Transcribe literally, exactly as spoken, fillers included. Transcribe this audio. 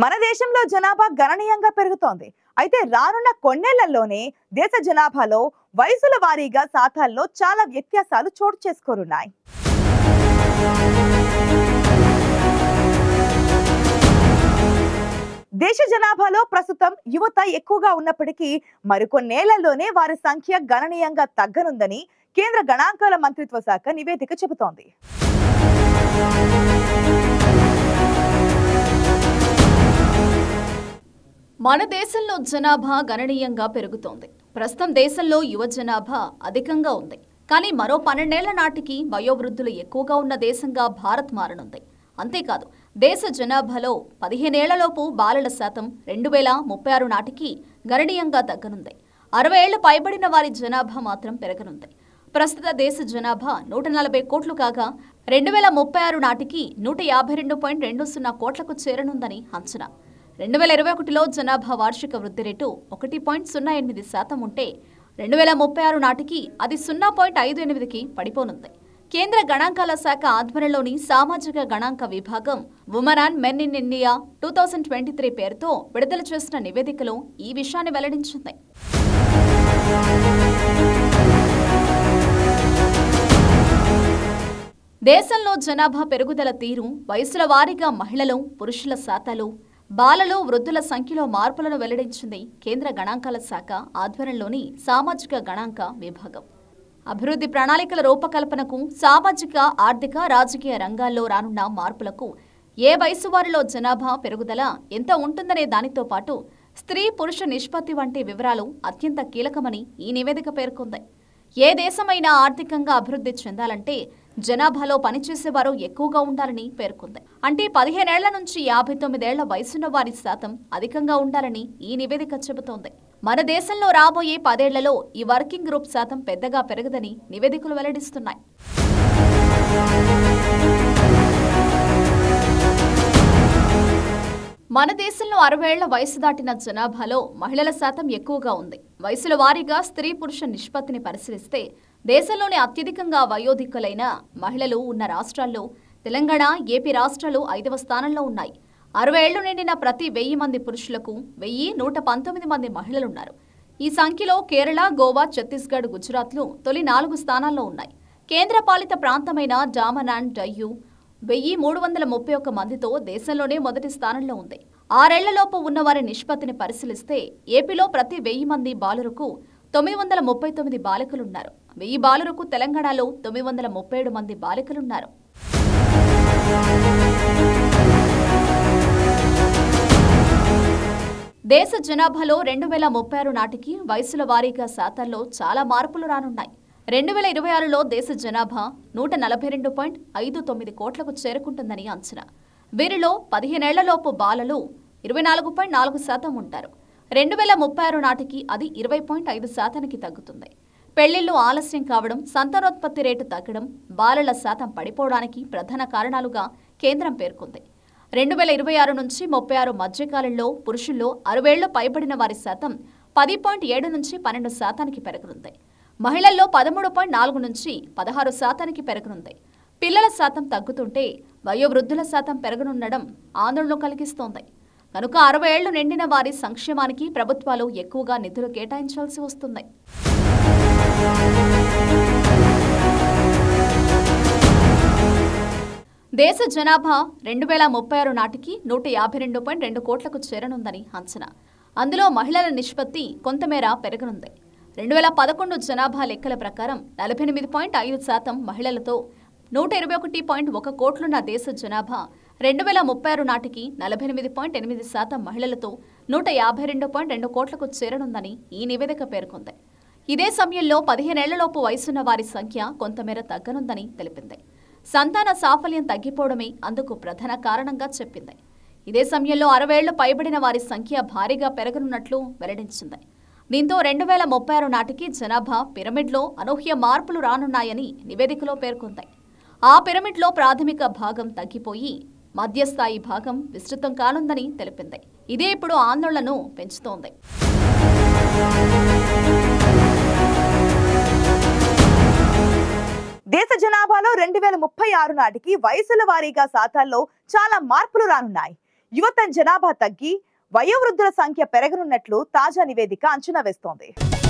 మన దేశంలో జనాభా గణనీయంగా పెరుగుతోంది. అయితే రానున్న కొన్నేళ్లలోనే దేశ జనాభాలో వయసుల వారీగా శాతాల్లో చాలా వ్యత్యాసాలు చోటు చేసుకోనున్నాయి. దేశ జనాభాలో ప్రస్తుతం యువత ఎక్కువగా ఉన్నప్పటికీ మరికొన్నేళ్లలోనే వారి సంఖ్య గణనీయంగా తగ్గనుందని కేంద్ర గణాంకాల మంత్రిత్వ శాఖ నివేదిక చెబుతోంది. మన దేశంలో జనాభా గణనీయంగా పెరుగుతోంది. ప్రస్తుతం దేశంలో యువ జనాభా అధికంగా ఉంది. కానీ మరో పన్నెండేళ్ల నాటికి వయోవృద్ధులు ఎక్కువగా ఉన్న దేశంగా భారత్ మారనుంది. అంతేకాదు, దేశ జనాభాలో పదిహేనేళ్లలోపు బాలల శాతం రెండు వేల ముప్పై ఆరు నాటికి గణనీయంగా తగ్గనుంది. అరవై ఏళ్లు పైబడిన వారి జనాభా మాత్రం పెరగనుంది. ప్రస్తుత దేశ జనాభా నూట నలభై కోట్లు కాగా రెండు వేల ముప్పై ఆరు నాటికి నూట యాభై రెండు పాయింట్ రెండు సున్నా కోట్లకు చేరనుందని అంచనా. రెండు వేల ఇరవై ఒకటిలో జనాభా వార్షిక వృద్ధి రేటు ఒకటి పాయింట్ సున్నా ఎనిమిది శాతం ఉంటే రెండు వేల ముప్పై ఆరు నాటికి అది సున్నా పాయింట్ ఐదు ఎనిమిదికి పడిపోనుంది. కేంద్ర గణాంకాల శాఖ ఆధ్వర్యంలోని సామాజిక గణాంక విభాగం women and men in India two thousand twenty three పేరుతో విడుదల చేసిన నివేదికలో ఈ విషయాన్ని వెల్లడించింది. దేశంలో జనాభా పెరుగుదల తీరు, వయసుల వారీగా మహిళలు, పురుషుల శాతాలు, బాలలు, వృద్ధుల సంఖ్యలో మార్పులను వెల్లడించింది కేంద్ర గణాంకాల శాఖ ఆధ్వర్యంలోని సామాజిక గణాంక విభాగం. అభివృద్ధి ప్రణాళికల రూపకల్పనకు, సామాజిక, ఆర్థిక, రాజకీయ రంగాల్లో రానున్న మార్పులకు ఏ వయసు వారిలో జనాభా పెరుగుదల ఎంత ఉంటుందనే దానితో పాటు స్త్రీ పురుష నిష్పత్తి వంటి వివరాలు అత్యంత కీలకమని ఈ నివేదిక పేర్కొంది. ఏ దేశమైనా ఆర్థికంగా అభివృద్ధి చెందాలంటే జనాభాలో పనిచేసేవారు ఎక్కువగా ఉండాలని పేర్కొంది. అంటే పదిహేనేళ్ల నుంచి యాభై తొమ్మిదేళ్ల వయసున్న వారి శాతం అధికంగా ఉండాలని ఈ నివేదిక చెబుతోంది. మన దేశంలో రాబోయే పదేళ్లలో ఈ వర్కింగ్ గ్రూప్ శాతం పెద్దగా పెరగదని నివేదికలు వెల్లడిస్తున్నాయి. మన దేశంలో అరవై ఏళ్ల వయసు దాటిన జనాభాలో మహిళల శాతం ఎక్కువగా ఉంది. వయసుల వారీగా స్త్రీ పురుష నిష్పత్తిని పరిశీలిస్తే దేశంలోని అత్యధికంగా వయోధికులైన మహిళలు ఉన్న రాష్ట్రాల్లో తెలంగాణ, ఏపీ రాష్ట్రాలు ఐదవ స్థానంలో ఉన్నాయి. అరవై ఏళ్లు నిండిన ప్రతి వెయ్యి మంది పురుషులకు వెయ్యి నూట పంతొమ్మిది మంది మహిళలున్నారు. ఈ సంఖ్యలో కేరళ, గోవా, ఛత్తీస్గఢ్, గుజరాత్లు తొలి నాలుగు స్థానాల్లో ఉన్నాయి. కేంద్రపాలిత ప్రాంతమైన డామన్ అండ్ డయ్యూ వెయ్యి మూడు వందల ముప్పై ఒక్క మందితో దేశంలోనే మొదటి స్థానంలో ఉంది. ఆరేళ్లలోపు ఉన్నవారి నిష్పత్తిని పరిశీలిస్తే ఏపీలో ప్రతి వెయ్యి మంది బాలురకు తొమ్మిది వందల ముప్పై తొమ్మిది బాలికలున్నారు. వెయ్యి బాలురకు తెలంగాణలో తొమ్మిది వందల ముప్పై ఏడు మంది బాలికలున్నారు. దేశ జనాభాలో రెండు వేల ముప్పై ఆరు నాటికి వయసుల వారీగా శాతాల్లో చాలా మార్పులు రానున్నాయి. రెండు వేల ఇరవై ఆరులో దేశ జనాభా నూట నలభై రెండు పాయింట్ ఐదు తొమ్మిది కోట్లకు చేరుకుంటుందని అంచనా. వీరిలో పదిహేనేళ్లలోపు బాలలు ఇరవై నాలుగు పాయింట్ నాలుగు శాతం ఉంటారు. రెండు వేల ముప్పై ఆరు నాటికి అది ఇరవై పాయింట్ ఐదు శాతానికి తగ్గుతుంది. పెళ్లిళ్లు ఆలస్యం కావడం, సంతానోత్పత్తి రేటు తగ్గడం, బాలల శాతం పడిపోవడానికి ప్రధాన కారణాలుగా కేంద్రం పేర్కొంది. రెండు వేల ఇరవై ఆరు నుంచి ముప్పై ఆరు మధ్యకాలంలో పురుషుల్లో అరవేళ్లు పైబడిన వారి శాతం పది పాయింట్ ఏడు నుంచి పన్నెండు శాతానికి పెరగనుంది. మహిళల్లో పదమూడు పాయింట్ నాలుగు నుంచి పదహారు శాతానికి పెరగనుంది. పిల్లల శాతం తగ్గుతుంటే వయోవృద్ధుల శాతం పెరగనుండడం ఆందోళన కలిగిస్తోంది. కనుక అరవై ఏళ్లు నిండిన వారి సంక్షేమానికి ప్రభుత్వాలు ఎక్కువగా నిధులు కేటాయించాల్సి వస్తుంది. దేశ జనాభా రెండు వేల ముప్పై ఆరు నాటికి నూట యాభై రెండు పాయింట్ రెండు కోట్లకు చేరనుందని అంచనా. అందులో మహిళల నిష్పత్తి కొంతమేర పెరగనుంది. రెండు వేల పదకొండు జనాభా లెక్కల ప్రకారం నలభై ఎనిమిది పాయింట్ ఐదు శాతం మహిళలతో నూట ఇరవై ఒకటి పాయింట్ ఒక కోట్లున్న దేశ జనాభా రెండు వేల ముప్పై ఆరు నాటికి నలభై ఎనిమిది పాయింట్ ఎనిమిది శాతం మహిళలతో నూట యాభై రెండు పాయింట్ రెండు కోట్లకు చేరనుందని ఈ నివేదిక పేర్కొంది. ఇదే సమయంలో పదిహేనేళ్లలోపు వయసున్న వారి సంఖ్య కొంతమేర తగ్గనుందని తెలిపింది. సంతాన సాఫల్యం తగ్గిపోవడమే అందుకు ప్రధాన కారణంగా చెప్పింది. ఇదే సమయంలో అరవేళ్లు పైబడిన వారి సంఖ్య భారీగా పెరగనున్నట్లు వెల్లడించింది. దీంతో రెండు వేల ముప్పై ఆరు నాటికి జనాభా పిరమిడ్లో అనూహ్య మార్పులు రానున్నాయని నివేదికలో పేర్కొంది. ఆ పిరమిడ్లో ప్రాథమిక భాగం తగ్గిపోయి మధ్యస్థాయి భాగం విస్తృతం కానుందని తెలిపింది. ఇదే ఇప్పుడు ఆందోళనను పెంచుతోంది. దేశ జనాభాలో రెండు వేల ముప్పై ఆరు నాటికి వయసుల వారీగా శాతాల్లో చాలా మార్పులు రానున్నాయి. యువత జనాభా తగ్గి వయోవృద్ధుల సంఖ్య పెరగనున్నట్లు తాజా నివేదిక అంచనా వేస్తోంది.